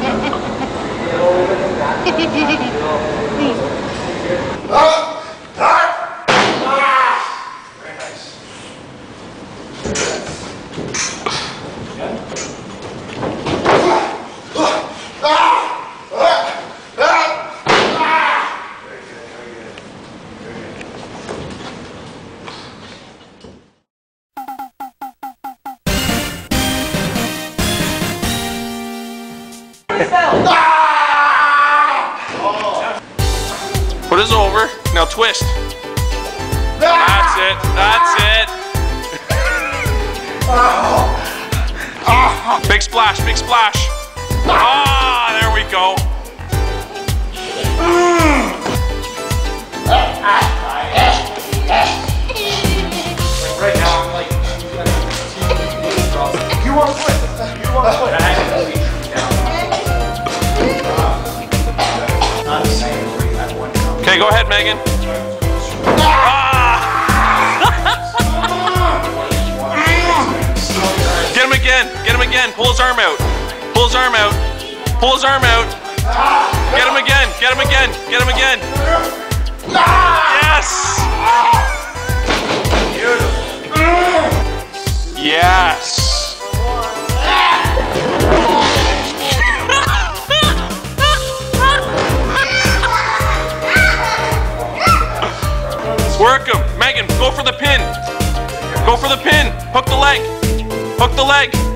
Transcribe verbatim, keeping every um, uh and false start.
Put us over. Now twist. That's it. That's it. Big splash. Big splash. Ah, there we go. Right now, I'm like, you want to quit? You want to quit? Okay, go ahead, Megan. Ah! Get him again. Get him again. Pull his arm out. Pull his arm out. Pull his arm out. Get him again. Get him again. Get him again. Yes. Yes. Work him. Megan, go for the pin. Go for the pin. Hook the leg. Hook the leg.